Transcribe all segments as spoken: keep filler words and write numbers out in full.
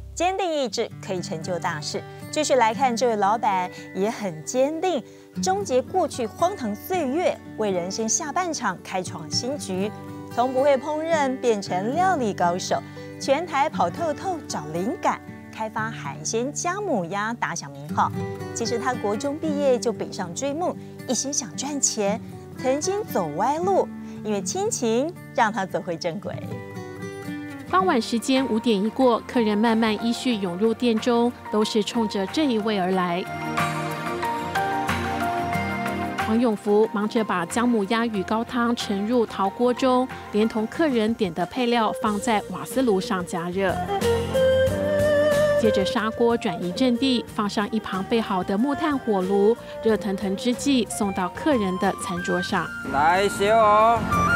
坚定意志可以成就大事。继续来看，这位老板也很坚定，终结过去荒唐岁月，为人生下半场开创新局。从不会烹饪变成料理高手，全台跑透透找灵感，开发海鲜姜母鸭打响名号。其实他国中毕业就北上追梦，一心想赚钱，曾经走歪路，因为亲情让他走回正轨。 傍晚时间五点一过，客人慢慢依序涌入店中，都是冲着这一位而来。黄永福忙着把姜母鸭与高汤盛入陶锅中，连同客人点的配料放在瓦斯炉上加热。接着砂锅转移阵地，放上一旁备好的木炭火炉，热腾腾之际送到客人的餐桌上。 来小哦。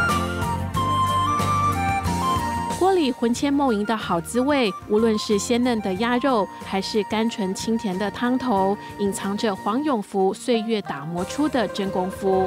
锅里魂牵梦萦的好滋味，无论是鲜嫩的鸭肉，还是甘醇清甜的汤头，隐藏着黄永福岁月打磨出的真功夫。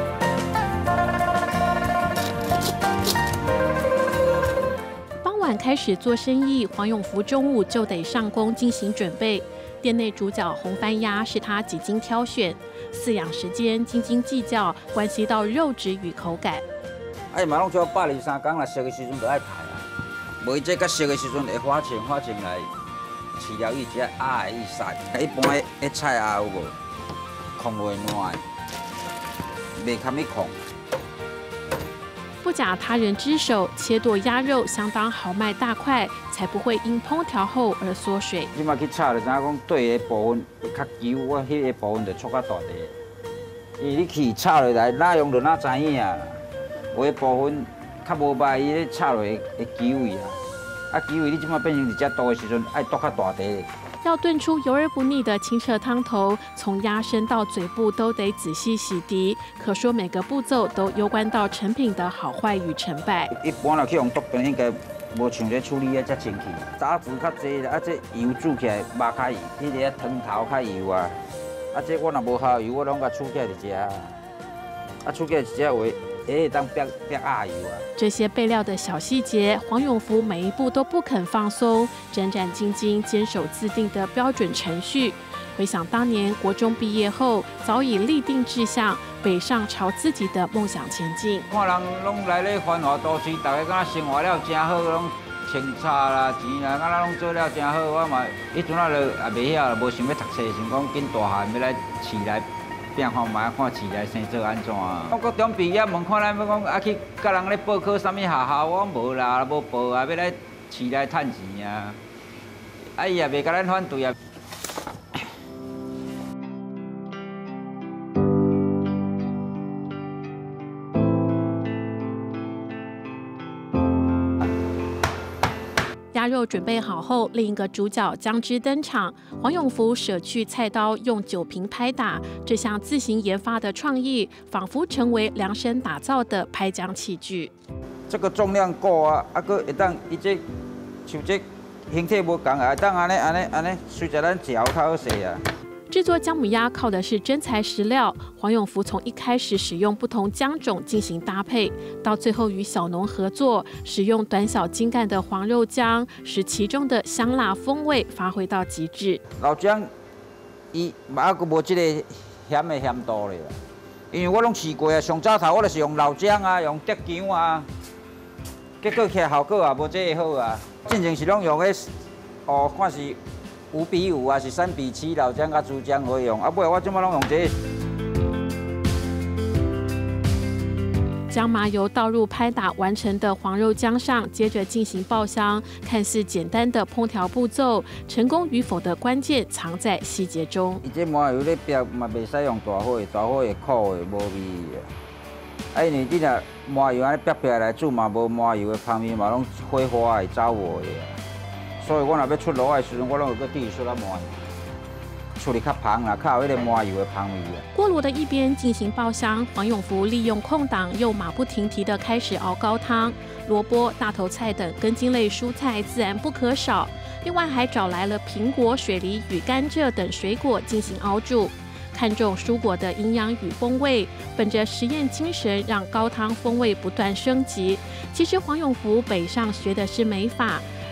傍晚开始做生意，黄永福中午就得上工进行准备。店内主角红番鸭是他几经挑选，饲养时间斤斤计较，关系到肉质与口感。 哎，嘛拢做百二三工啦，熟的时阵就爱杀啊。无伊这较熟的时阵会花钱花钱来饲料伊只鸭的意杀。一般的的菜鸭有无？控落烂，袂堪去控。 不假他人之手，切剁鸭肉相当豪迈大块，才不会因烹调后而缩水。 即马去炒就知影讲对的部分会较油，我迄个部分就出较大块。伊你去炒落来，哪用就哪知影啊。有的部分较无歹，伊咧炒落会会基味啊，啊基味你即马变成一只刀的时阵，爱剁较大块。 要炖出油而不腻的清澈汤头，从鸭身到嘴部都得仔细洗涤，可说每个步骤都攸关到成品的好坏与成败。 一般若去用剁边，应该无像这处理啊遮清气。渣子较济，啊这油煮起来肉较油，迄个汤头较油啊。啊这我若无好油，我拢甲煮起来就食啊。啊煮起来一只话。会当煸煸鸭油啊！ 这些备料的小细节，黄永福每一步都不肯放松，战战兢兢，坚守自定的标准程序。回想当年国中毕业后，早已立定志向，北上朝自己的梦想前进。 看人拢来咧繁华都市，大家敢生活了真好，拢清茶啦、钱啦，敢若拢做了真好。我嘛，迄阵啊，就也袂晓，无想要读册，想讲紧大汉要来市内。变化嘛，看市内生做安怎啊？我高中毕业，问看咱要讲啊去甲人咧报考啥物学校，我讲无啦，无报啊，要来市内趁钱啊。啊伊也袂甲咱反对啊。 鸭肉准备好后，另一个主角姜汁登场。黄永福舍去菜刀，用酒瓶拍打，这项自行研发的创意，仿佛成为量身打造的拍姜器具。 这个重量够啊，啊个会当伊这像这形体无共啊，会当安尼安尼安尼，随着咱嚼较好势啊。 制作姜母鸭靠的是真材实料，黄永福从一开始使用不同姜种进行搭配，到最后与小农合作，使用短小精干的黄肉姜，使其中的香辣风味发挥到极致。 老姜伊嘛还佫无即个咸的咸度咧，因为我拢试过啊，上早头我就是用老姜啊，用竹姜啊，结果起来效果也无这个好啊。进前是拢用迄哦，看是。五比五啊，是三比七，老姜甲猪姜可以用。啊，不然我即摆拢用这个。 将麻油倒入拍打完成的黄肉姜上，接着进行爆香。看似简单的烹调步骤，成功与否的关键藏在细节中。 伊这麻油咧煸嘛，袂使用大火，大火会苦的，无味的。啊，因为你若麻油安尼煸煸来煮嘛，无麻油的香味嘛，拢火花会走火的。所以我若要出炉的时阵，我拢有搁滴出来麻油，处理较香啦，较有迄个麻油的香味啊。 锅炉的一边进行爆香，黄永福利用空档又马不停蹄地开始熬高汤，萝卜、大头菜等根茎类蔬菜自然不可少。另外还找来了苹果、水梨与甘蔗等水果进行熬煮。看重蔬果的营养与风味，本着实验精神，让高汤风味不断升级。其实黄永福北上学的是美发。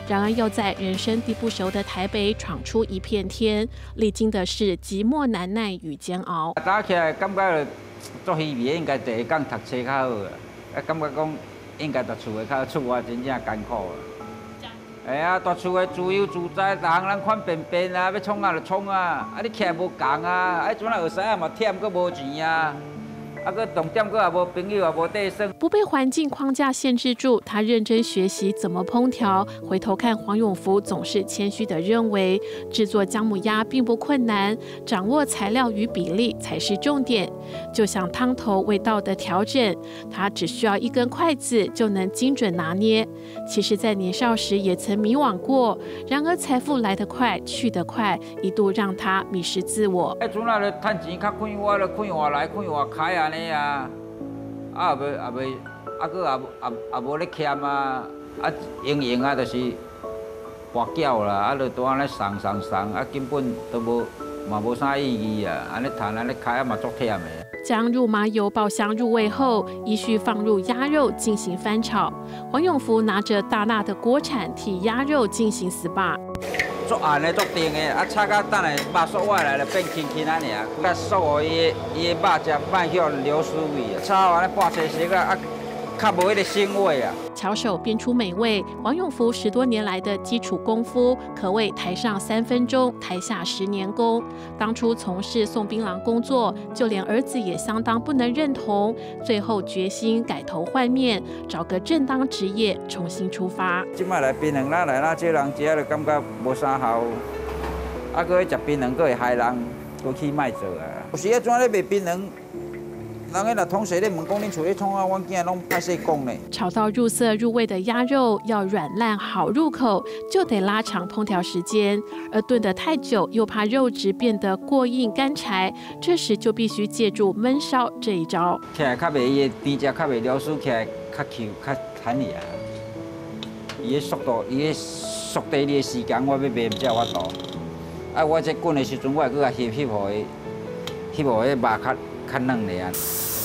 然而要在人生地不熟的台北闯出一片天，历经的是寂寞难耐与煎熬。 打起来感觉做稀微，应该第一讲读册较好啦，啊感觉讲应该在厝的较出外真正艰苦啦。 哎呀，大厝的自由自在，逐项人款便便啊，要创啊就创啊，啊你徛无共啊，啊阵啊学生啊嘛忝，佫无钱啊，啊佫重点佫也无朋友，也无地算。 不被环境框架限制住，他认真学习怎么烹调。回头看黄永福，总是谦虚地认为，制作姜母鸭并不困难，掌握材料与比例才是重点。就像汤头味道的调整，他只需要一根筷子就能精准拿捏。其实，在年少时也曾迷惘过，然而财富来得快，去得快，一度让他迷失自我。 迄阵啊，就趁钱较快，我就快活来，快活开安尼啊，啊也袂也袂，啊佫也也也无咧欠啊，啊用用啊，就是跋筊啦，啊就拄安尼送送送，啊根本都无嘛无啥意义啊，安尼趁安尼开啊嘛足忝的。 将入麻油爆香入味后，依序放入鸭肉进行翻炒。黄永福拿着大大的锅铲替鸭肉进行 S P A。 足暗的足甜的，啊炒到等下肉酥外来就变轻轻安尔，甲酥哦伊伊的肉汁卖向流苏味，炒完咧半青色啊，啊较无迄个腥味啊。 巧手变出美味，黄永福十多年来的基础功夫，可谓台上三分钟，台下十年功。当初从事送槟榔工作，就连儿子也相当不能认同，最后决心改头换面，找个正当职业，重新出发。 即摆来槟榔，咱来咱这人食就感觉无啥效，啊，搁去食槟榔，搁会害人，搁去卖做啊。有时啊，怎咧卖槟榔？ 人个若同事咧问讲恁厝咧创啊，阮囝拢歹势讲咧。 炒到入色入味的鸭肉要软烂好入口，就得拉长烹调时间，而炖得太久又怕肉质变得过硬干柴，这时就必须借助焖烧这一招。 起来较袂伊的甜汁较袂流失，起来较 Q 较弹尔。伊的速度，伊的速地的时间，我要卖唔才有法度。啊，我这滚的时阵，我会搁甲翕翕互伊，翕互迄肉较较嫩咧啊。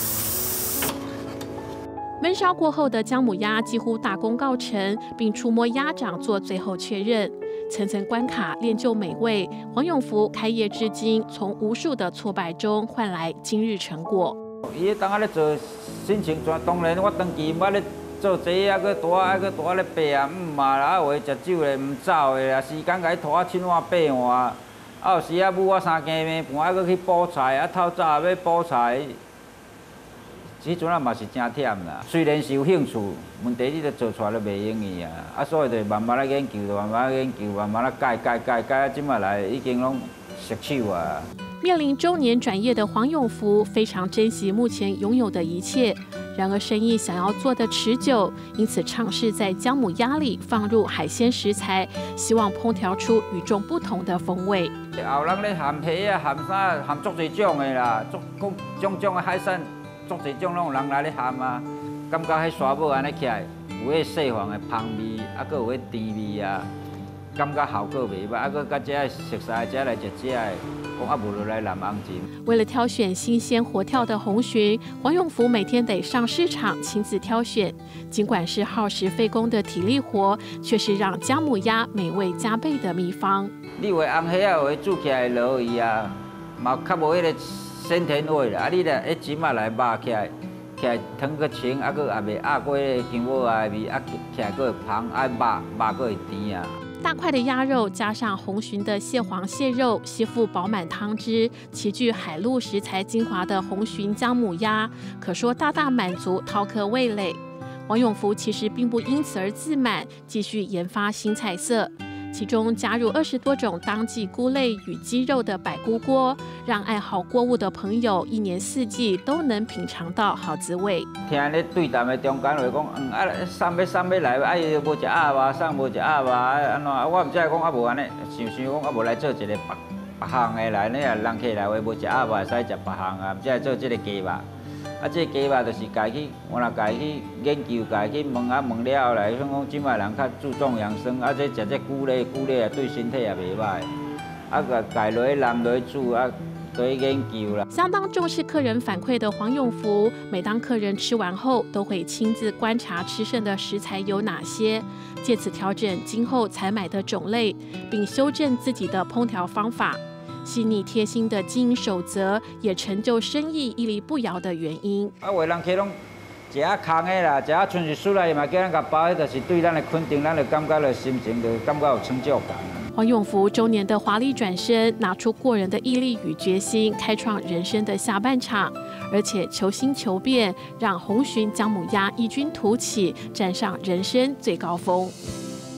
焖烧过后的姜母鸭几乎大功告成，并触摸鸭掌做最后确认。层层关卡练就美味，黄永福开业至今，从无数的挫败中换来今日成果。 伊当下咧做心情转，当然我长期捌咧做这啊，搁大啊，搁大咧爬啊，唔嘛啦，有诶食酒咧唔走诶啦，时间甲伊拖啊七碗八碗，啊有时啊母我三更暝半啊，搁去补菜，啊透早要补菜。 迄阵啊嘛是真忝啦，虽然是有兴趣，问题你都做出来都袂容易啊。啊，所以就慢慢来研究，慢慢研究，慢慢来改改改改，即摆来已经拢熟手啊。 面临中年转业的黄永福非常珍惜目前拥有的一切，然而生意想要做得持久，因此尝试在姜母鸭里放入海鲜食材，希望烹调出与众不同的风味。 后人咧含虾啊，含啥，含足侪种的啦，足种种种的海鲜。 足侪种拢有人来咧含啊，感觉迄沙母安尼起来，有迄细黄的香味，啊，搁有迄甜味啊，感觉效果袂歹，啊，搁甲这熟悉这来食这的，讲啊无落来南红钱。 为了挑选新鲜活跳的红鲟，黄永福每天得上市场亲自挑选，尽管是耗时费工的体力活，却是让姜母鸭美味加倍的秘方。 你有的红虾啊，有的煮起来落去啊，嘛较无迄个。 鲜甜味啦，啊！你咧一煮嘛来肉起来，起来汤个清，啊，佮也袂压过迄个姜母鸭的味，啊，起来佮会香，啊，肉肉佮会甜啊。 大块的鸭肉加上红鲟的蟹黄蟹肉，吸附饱满汤汁，齐聚海陆食材精华的红鲟姜母鸭，可说大大满足饕客味蕾。黄永福其实并不因此而自满，继续研发新菜色。 其中加入二十多种当季菇类与鸡肉的百菇锅，让爱好锅物的朋友一年四季都能品尝到好滋味。 听咧对谈的中间话讲，嗯啊，送要送要来，啊伊无食鸭肉，送无食鸭肉，啊安怎？我毋知讲啊无安尼，想想讲啊无来做一个别别项的来，你啊人客来话无食鸭肉，会使食别项啊，毋知来做这个鸡肉。 啊，这鸡肉就是家去，我若家去研究，家去问啊问了后来，像讲即摆人较注重养生，啊，这食这菇类，菇类啊对身体也袂歹。啊，甲家落去淋落去煮，啊， 做研究啦。 相当重视客人反馈的黄永福，每当客人吃完后，都会亲自观察吃剩的食材有哪些，借此调整今后采买的种类，并修正自己的烹调方法。细腻贴心的经营守则，也成就生意屹立不摇的原因。 啊，有的人客拢食啊空的啦，食啊剩一输来嘛，叫咱甲包，迄就是对咱的肯定，咱就感觉了心情就感觉有成就感。 黄永福周年的华丽转身，拿出过人的毅力与决心，开创人生的下半场，而且求新求变，让红鲟姜母鸭异军突起，站上人生最高峰。